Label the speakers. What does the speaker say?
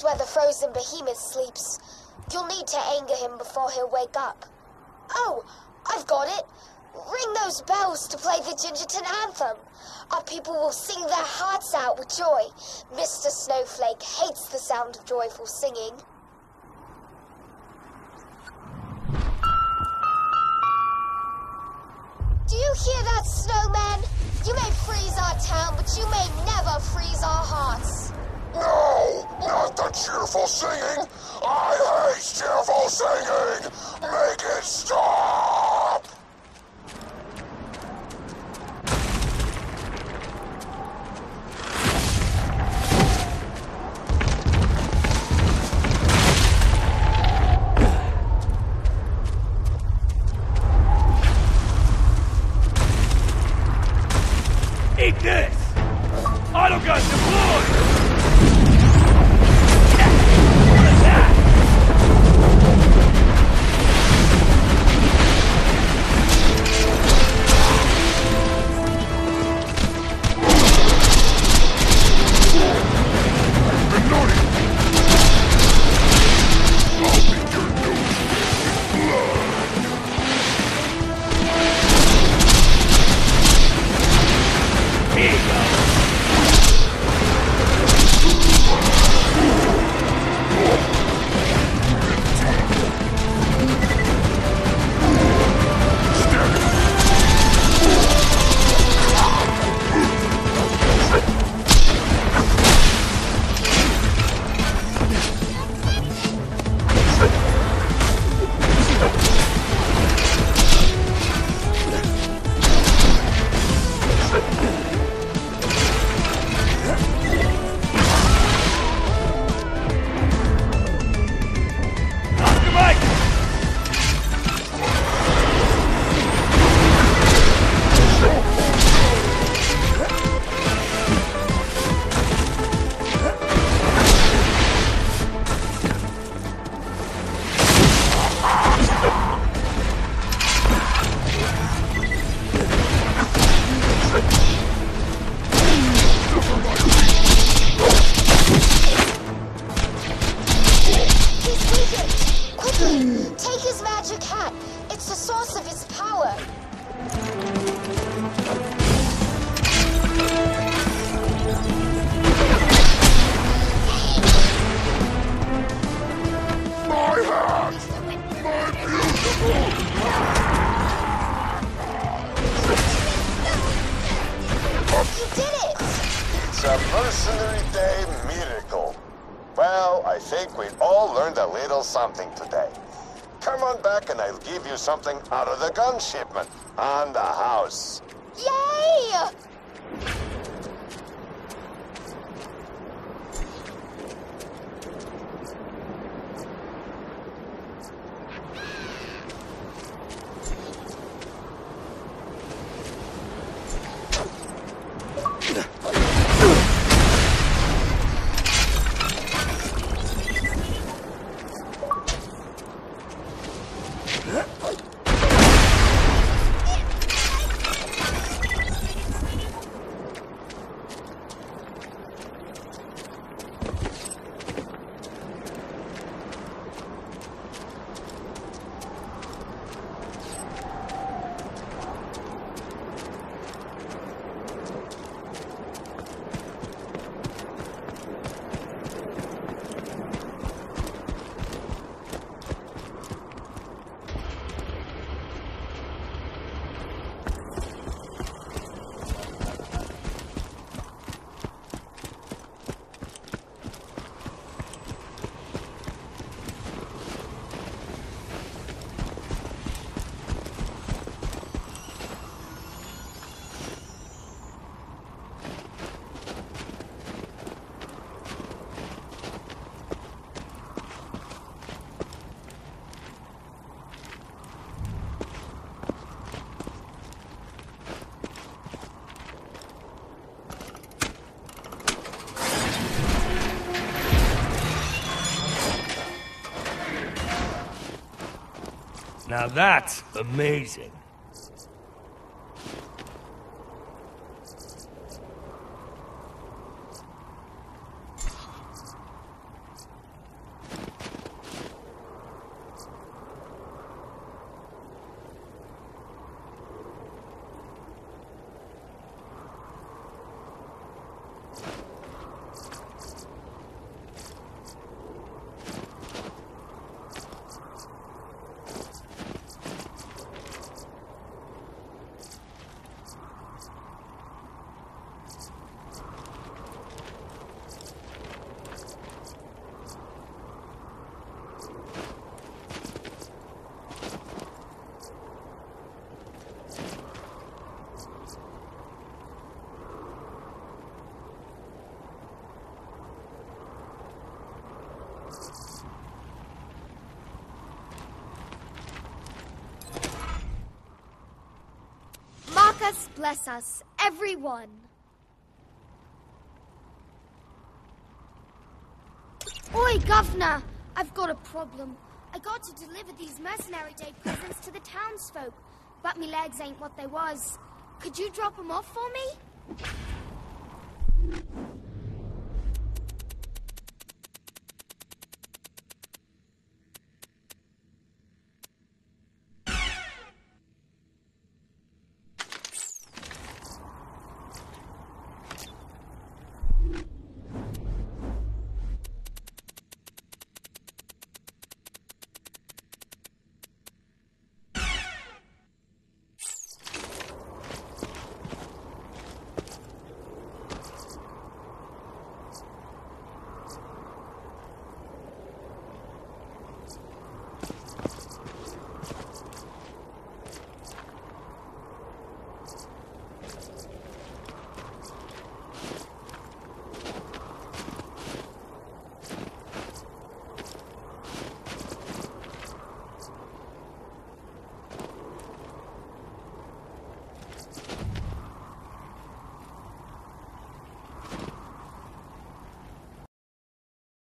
Speaker 1: That's where the frozen behemoth sleeps. You'll need to anger him before he'll wake up. Oh, I've got it. Ring those bells to play the Gingerton anthem. Our people will sing their hearts out with joy. Mr. Snowflake hates the sound of joyful singing. Do you hear that, snowman? You may freeze our town, but you may never freeze our hearts.
Speaker 2: No, not the cheerful singing. I hate cheerful singing. Make it stop.
Speaker 3: Eat this! Autogun deployed! What is that?
Speaker 2: A mercenary day miracle. Well, I think we all learned a little something today. Come on back and I'll give you something out of the gun shipment on the house.
Speaker 1: Yay!
Speaker 3: Now that's amazing.
Speaker 1: bless us, everyone. Oi, Governor! I've got a problem. I got to deliver these mercenary day presents to the townsfolk, but me legs ain't what they was. Could you drop them off for me?